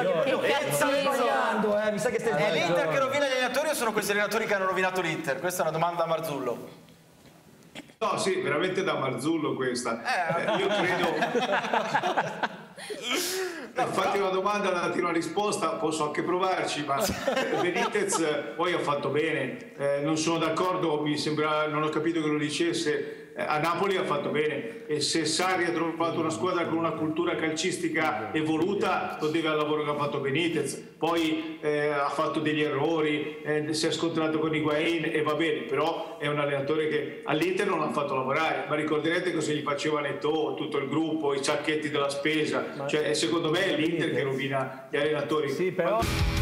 sa che stai sbagliando, mi sa che stai sbagliando. È l'Inter che rovina gli allenatori o sono questi allenatori che hanno rovinato l'Inter? Questa è una domanda a Marzullo. No, sì, veramente da Marzullo questa. Io credo... Infatti una domanda, dati una risposta, posso anche provarci, ma Benitez poi ha fatto bene, non sono d'accordo, mi sembra, non ho capito che lo dicesse, a Napoli ha fatto bene, e se Sarri ha trovato una squadra con una cultura calcistica evoluta lo deve al lavoro che ha fatto Benitez. Poi ha fatto degli errori, si è scontrato con Higuain e va bene, però è un allenatore che all'Inter non l'ha fatto lavorare, ma ricorderete cosa gli faceva Eto'o, tutto il gruppo, i sacchetti della spesa, cioè secondo me è l'Inter che rovina gli allenatori. Sì, però...